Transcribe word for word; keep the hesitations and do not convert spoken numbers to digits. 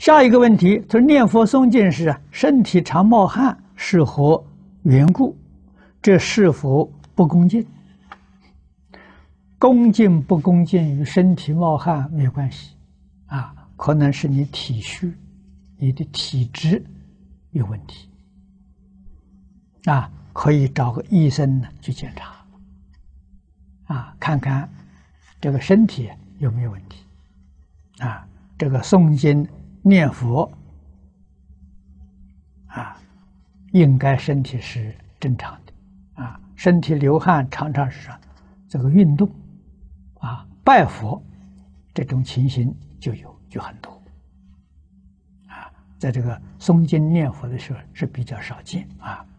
下一个问题，他说念佛诵经时啊，身体常冒汗是何缘故？这是否不恭敬？恭敬不恭敬与身体冒汗没有关系啊，可能是你体虚，你的体质有问题啊，可以找个医生呢去检查啊，看看这个身体有没有问题啊。这个诵经念佛啊，应该身体是正常的啊，身体流汗常常是这个运动啊，拜佛这种情形就有就很多啊，在这个诵经念佛的时候是比较少见啊。